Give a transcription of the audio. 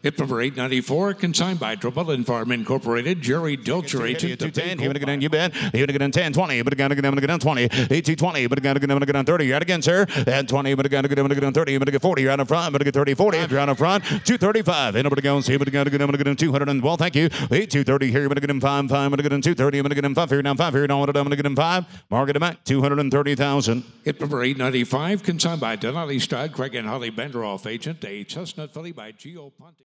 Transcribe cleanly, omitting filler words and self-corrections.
Hit number 894, consigned by Trevelyan Farm Incorporated, Jerry Dilcher, agent. 210, you get in, you bet. You get in 10, 20, but again, get on 20, 1820, but again, get on 30, you're out again, sir. And 20, but again, get on 30, you're going to get 40, you're out in front, but get 30, 40, you're out in front, 235, and over to go, see, but again, get in 200, and well, thank you. 230 here, you're going to get in 5, 5, but get in 230, you're going to get in 5 here, down 5 here, down, I'm going to get in 5, market back, 230,000. Hit number 895, consigned by Denali Stud, Craig and Holly Benderoff, agent, a chestnut filly by Gio Ponte.